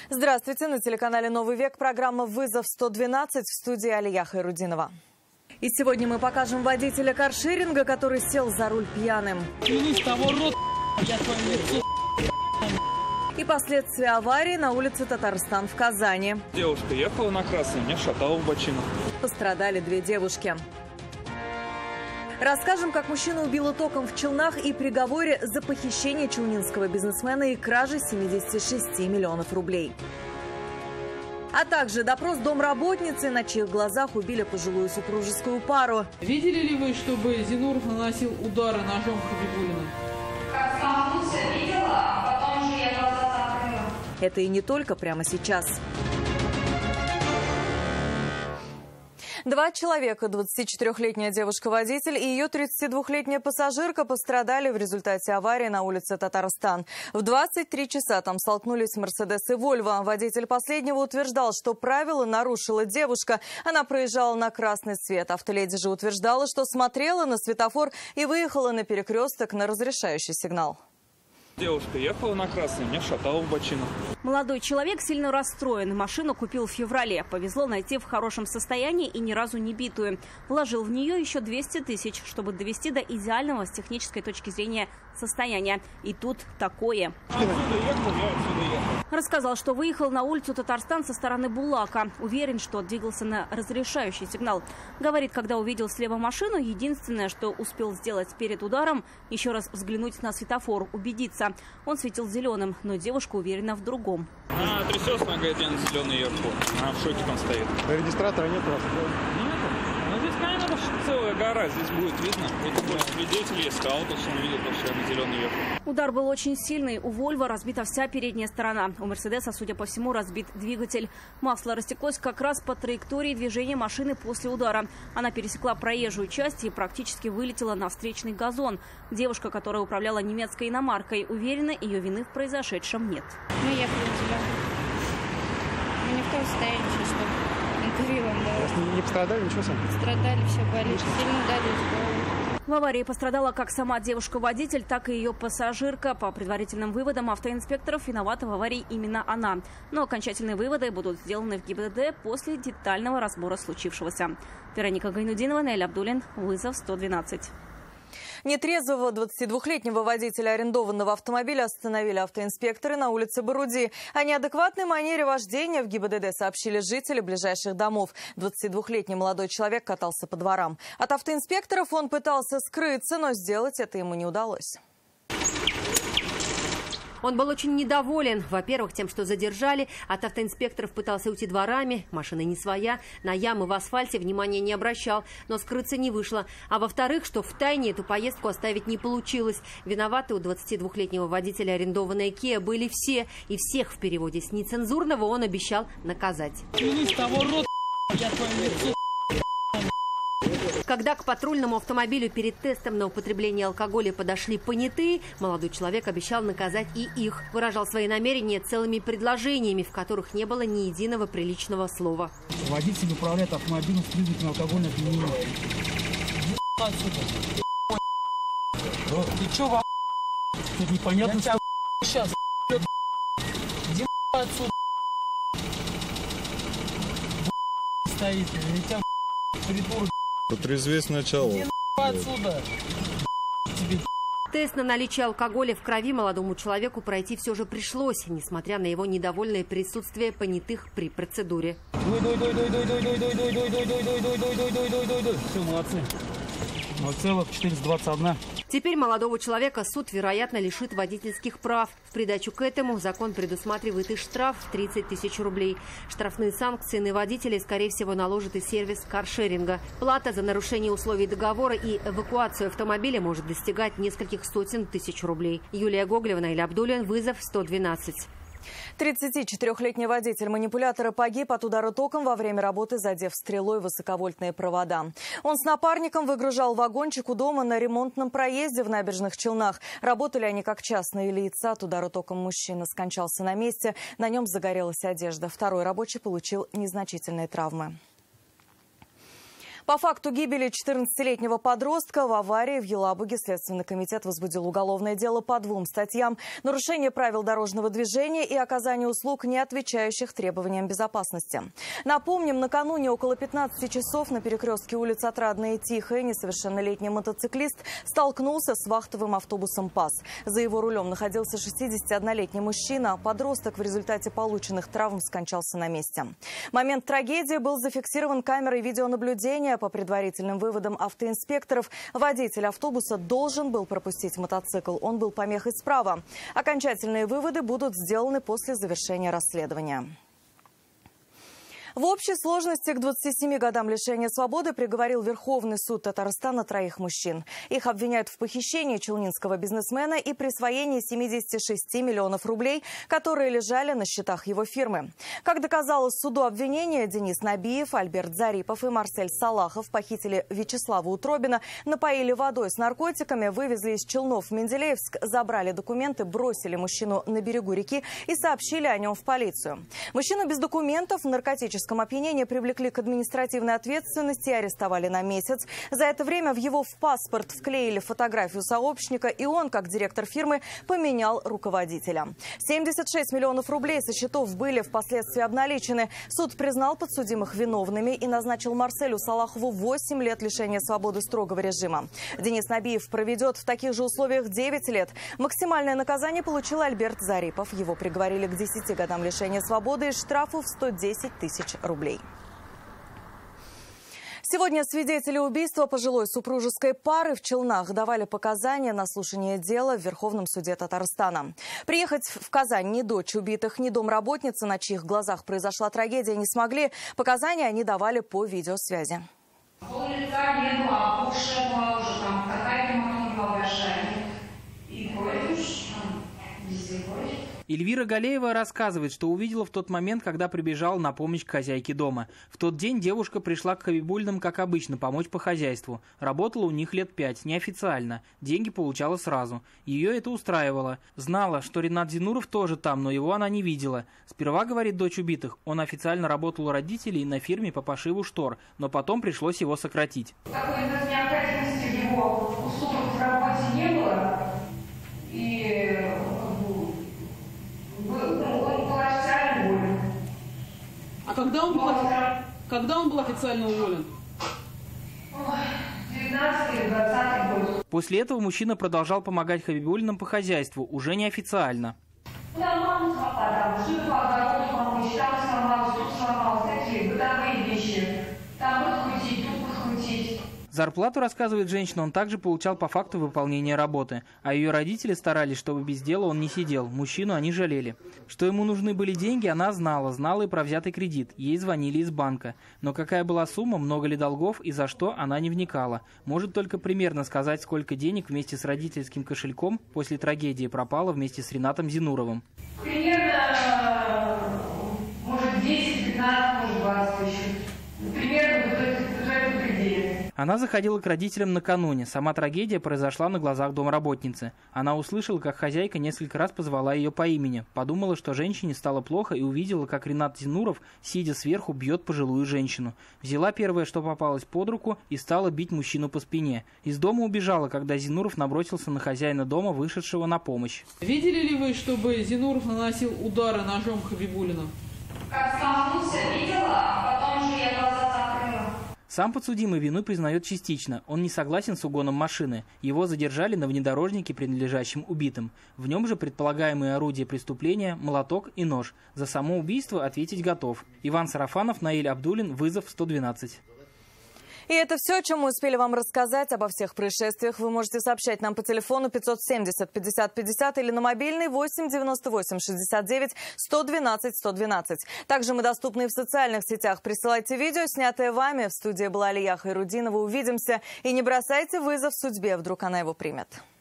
Здравствуйте, на телеканале «Новый век» программа «Вызов 112» в студии Алия Хайрудинова. И сегодня мы покажем водителя каршеринга, который сел за руль пьяным. И последствия аварии на улице Татарстан в Казани. Девушка ехала на красный, меня шатало в бочину. Пострадали две девушки. Расскажем, как мужчина убило током в Челнах и приговоре за похищение челнинского бизнесмена и кражи 76 миллионов рублей. А также допрос домработницы, на чьих глазах убили пожилую супружескую пару. Видели ли вы, чтобы Зинур наносил удары ножом Хабибуллина? Как столкнулся, видела, а потом уже я глаза закрыла. Это и не только прямо сейчас. Два человека, 24-летняя девушка-водитель и ее 32-летняя пассажирка, пострадали в результате аварии на улице Татарстан. В 23 часа там столкнулись «Мерседес» и «Вольво». Водитель последнего утверждал, что правила нарушила девушка. Она проезжала на красный свет. Автоледи же утверждала, что смотрела на светофор и выехала на перекресток на разрешающий сигнал. Девушка ехала на красный, меня шатало в бочину. Молодой человек сильно расстроен. Машину купил в феврале. Повезло найти в хорошем состоянии и ни разу не битую. Вложил в нее еще 200 тысяч, чтобы довести до идеального с технической точки зрения состояния. И тут такое. Отсюда ехал, я отсюда ехал. Рассказал, что выехал на улицу Татарстан со стороны Булака. Уверен, что двигался на разрешающий сигнал. Говорит, когда увидел слева машину, единственное, что успел сделать перед ударом, еще раз взглянуть на светофор, убедиться. Он светил зеленым, но девушка уверена в другом. Она трясется, она говорит, я на зеленый ехал. Она в шоке там стоит. Регистратора нет у вас? Нету. Ну здесь камеров целая гора, здесь будет видно. Вот свидетель есть, сказал, что он видел, что я на зеленый ехал. Удар был очень сильный. У «Вольво» разбита вся передняя сторона. У «Мерседеса», судя по всему, разбит двигатель. Масло растеклось как раз по траектории движения машины после удара. Она пересекла проезжую часть и практически вылетела на встречный газон. Девушка, которая управляла немецкой иномаркой, уверена, ее вины в произошедшем нет. Мы ехали в зеленый. Мы не в том состоянии, что говорила, Не пострадали, ничего сам? страдали, все болит, сильно ударились в голову. В аварии пострадала как сама девушка-водитель, так и ее пассажирка. По предварительным выводам автоинспекторов, виновата в аварии именно она. Но окончательные выводы будут сделаны в ГИБДД после детального разбора случившегося. Вероника Гайнудинова, Наиль Абдуллин, «Вызов 112». Нетрезвого 22-летнего водителя арендованного автомобиля остановили автоинспекторы на улице Боруди. О неадекватной манере вождения в ГИБДД сообщили жители ближайших домов. 22-летний молодой человек катался по дворам. От автоинспекторов он пытался скрыться, но сделать это ему не удалось. Он был очень недоволен. Во-первых, тем, что задержали. От автоинспекторов пытался уйти дворами. Машина не своя. На ямы в асфальте внимания не обращал. Но скрыться не вышло. А во-вторых, что втайне эту поездку оставить не получилось. Виноваты у 22-летнего водителя арендованная Kia были все. И всех в переводе с нецензурного он обещал наказать. Когда к патрульному автомобилю перед тестом на употребление алкоголя подошли понятые, молодой человек обещал наказать и их. Выражал свои намерения целыми предложениями, в которых не было ни единого приличного слова. Водитель управляет автомобилем с признаками алкогольного опьянения. Ты чё, Тут непонятно, что... сейчас? Иди отсюда. стоит. Я тебя, придурок, Потрезвей сначала. отсюда. Тест на наличие алкоголя в крови молодому человеку пройти все же пришлось, несмотря на его недовольное присутствие понятых при процедуре. Все, молодцы. 0,421. Теперь молодого человека суд, вероятно, лишит водительских прав. В придачу к этому закон предусматривает и штраф в 30 тысяч рублей. Штрафные санкции на водителей, скорее всего, наложит и сервис каршеринга. Плата за нарушение условий договора и эвакуацию автомобиля может достигать нескольких сотен тысяч рублей. Юлия Гоголева, Наиль Абдуллин, «Вызов 112». 34-летний водитель манипулятора погиб от удара током во время работы, задев стрелой высоковольтные провода. Он с напарником выгружал вагончик у дома на ремонтном проезде в Набережных Челнах. Работали они как частные лица. От удара током мужчина скончался на месте. На нем загорелась одежда. Второй рабочий получил незначительные травмы. По факту гибели 14-летнего подростка в аварии в Елабуге Следственный комитет возбудил уголовное дело по 2 статьям: нарушение правил дорожного движения и оказание услуг, не отвечающих требованиям безопасности. Напомним, накануне около 15 часов на перекрестке улиц Отрадная и Тихая несовершеннолетний мотоциклист столкнулся с вахтовым автобусом ПАЗ. За его рулем находился 61-летний мужчина. Подросток в результате полученных травм скончался на месте. Момент трагедии был зафиксирован камерой видеонаблюдения. По предварительным выводам автоинспекторов, водитель автобуса должен был пропустить мотоцикл. Он был помехой справа. Окончательные выводы будут сделаны после завершения расследования. В общей сложности к 27 годам лишения свободы приговорил Верховный суд Татарстана 3 мужчин. Их обвиняют в похищении челнинского бизнесмена и присвоении 76 миллионов рублей, которые лежали на счетах его фирмы. Как доказалось суду обвинения, Денис Набиев, Альберт Зарипов и Марсель Салахов похитили Вячеслава Утробина, напоили водой с наркотиками, вывезли из Челнов в Менделеевск, забрали документы, бросили мужчину на берегу реки и сообщили о нем в полицию. Мужчину без документов в наркотическом опьянении привлекли к административной ответственности и арестовали на месяц. За это время в его паспорт вклеили фотографию сообщника, и он, как директор фирмы, поменял руководителя. 76 миллионов рублей со счетов были впоследствии обналичены. Суд признал подсудимых виновными и назначил Марселю Салахову 8 лет лишения свободы строгого режима. Денис Набиев проведет в таких же условиях 9 лет. Максимальное наказание получил Альберт Зарипов. Его приговорили к 10 годам лишения свободы и штрафу в 110 тысяч рублей. Сегодня свидетели убийства пожилой супружеской пары в Челнах давали показания на слушание дела в Верховном суде Татарстана. Приехать в Казань ни дочь убитых, ни домработница, на чьих глазах произошла трагедия, не смогли. Показания они давали по видеосвязи. Пол лица не было, опухшая была уже, там какая-то не была большая. И кровь уж, везде кровь. Эльвира Галеева рассказывает, что увидела в тот момент, когда прибежала на помощь к хозяйке дома. В тот день девушка пришла к Хабибуллиным, как обычно, помочь по хозяйству. Работала у них лет 5, неофициально. Деньги получала сразу. Ее это устраивало. Знала, что Ринат Зинуров тоже там, но его она не видела. Сперва, говорит дочь убитых, он официально работал у родителей на фирме по пошиву штор, но потом пришлось его сократить. Такой необходимости его услуг в работе не было. И он был официально уволен. А когда он был официально уволен? 19-20 год. После этого мужчина продолжал помогать Хабибуллиным по хозяйству, уже неофициально. Я маму сломала, жив по огороду помочь, там сломалась, тут сломалась, такие бытовые вещи. Там подкрутить, тут подкрутить. Зарплату, рассказывает женщина, он также получал по факту выполнения работы. А ее родители старались, чтобы без дела он не сидел. Мужчину они жалели. Что ему нужны были деньги, она знала и про взятый кредит. Ей звонили из банка. Но какая была сумма, много ли долгов и за что, она не вникала. Может только примерно сказать, сколько денег вместе с родительским кошельком после трагедии пропало вместе с Ринатом Зинуровым. Примерно, может, 10, 15, может, 20 тысяч. Примерно в этом пределе. Она заходила к родителям накануне. Сама трагедия произошла на глазах домработницы. Она услышала, как хозяйка несколько раз позвала ее по имени. Подумала, что женщине стало плохо, и увидела, как Ринат Зинуров, сидя сверху, бьет пожилую женщину. Взяла первое, что попалось под руку, и стала бить мужчину по спине. Из дома убежала, когда Зинуров набросился на хозяина дома, вышедшего на помощь. Видели ли вы, чтобы Зинуров наносил удары ножом Хабибуллину? Как столкнулся, видела, а потом же я глаза закрыла. Сам подсудимый вину признает частично. Он не согласен с угоном машины. Его задержали на внедорожнике, принадлежащем убитым. В нем же предполагаемые орудия преступления, молоток и нож. За само убийство ответить готов. Иван Сарафанов, Наиль Абдулин, вызов 112. И это все, о чем мы успели вам рассказать. Обо всех происшествиях вы можете сообщать нам по телефону 570 50 50 или на мобильный 8 98 69 112 112. Также мы доступны и в социальных сетях. Присылайте видео, снятое вами. В студии была Алия Хайрудинова. Увидимся. И не бросайте вызов судьбе, вдруг она его примет.